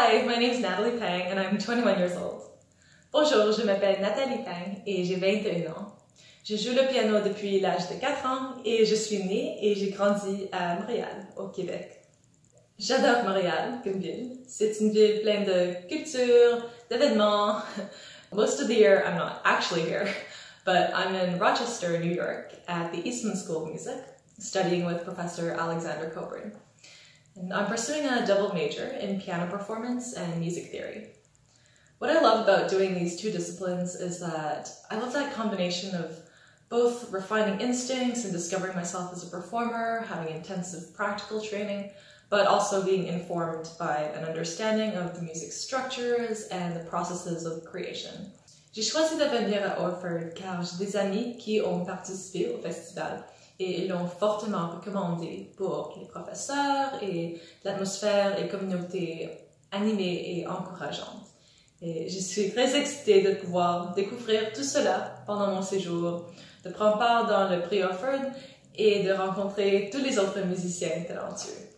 Hi, my name is Natalie Pang and I'm 21 years old. Bonjour, je m'appelle Nathalie Pang et j'ai 21 ans. Je joue le piano depuis l'âge de 4 ans et je suis née et j'ai grandi à Montréal, au Québec. J'adore Montréal comme ville. C'est une ville pleine de culture, d'événements. Most of the year I'm not actually here, but I'm in Rochester, New York at the Eastman School of Music, studying with Professor Alexander Coburn. And I'm pursuing a double major in piano performance and music theory. What I love about doing these two disciplines is that I love that combination of both refining instincts and discovering myself as a performer, having intensive practical training, but also being informed by an understanding of the music structures and the processes of creation. J'ai choisi de venir à Orford car j'ai des amis qui ont participé au festival et ils l'ont fortement recommandé pour les professeurs et l'atmosphère et communauté animée et encourageante. Et je suis très excitée de pouvoir découvrir tout cela pendant mon séjour, de prendre part dans le prix Orford et de rencontrer tous les autres musiciens talentueux.